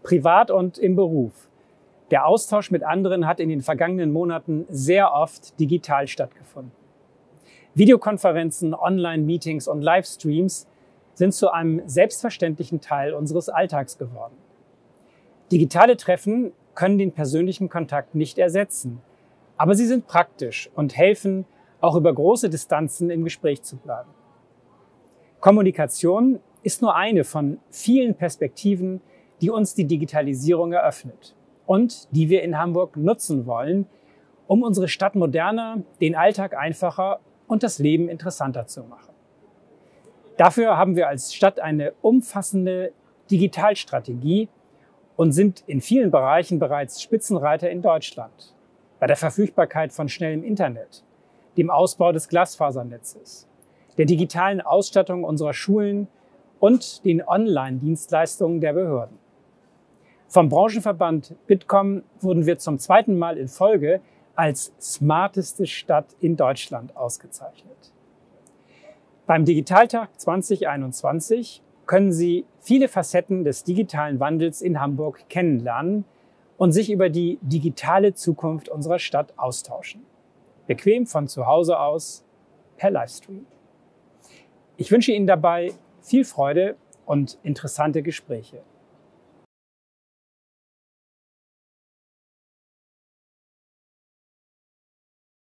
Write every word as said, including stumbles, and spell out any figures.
privat und im Beruf. Der Austausch mit anderen hat in den vergangenen Monaten sehr oft digital stattgefunden. Videokonferenzen, Online-Meetings und Livestreams sind zu einem selbstverständlichen Teil unseres Alltags geworden. Digitale Treffen können den persönlichen Kontakt nicht ersetzen, aber sie sind praktisch und helfen, auch über große Distanzen im Gespräch zu bleiben. Kommunikation ist nur eine von vielen Perspektiven, die uns die Digitalisierung eröffnet und die wir in Hamburg nutzen wollen, um unsere Stadt moderner, den Alltag einfacher und das Leben interessanter zu machen. Dafür haben wir als Stadt eine umfassende Digitalstrategie und sind in vielen Bereichen bereits Spitzenreiter in Deutschland. Bei der Verfügbarkeit von schnellem Internet, dem Ausbau des Glasfasernetzes, der digitalen Ausstattung unserer Schulen und den Online-Dienstleistungen der Behörden. Vom Branchenverband Bitkom wurden wir zum zweiten Mal in Folge als smarteste Stadt in Deutschland ausgezeichnet. Beim Digitaltag zwanzig einundzwanzig können Sie viele Facetten des digitalen Wandels in Hamburg kennenlernen und sich über die digitale Zukunft unserer Stadt austauschen. Bequem von zu Hause aus per Livestream. Ich wünsche Ihnen dabei viel Freude und interessante Gespräche.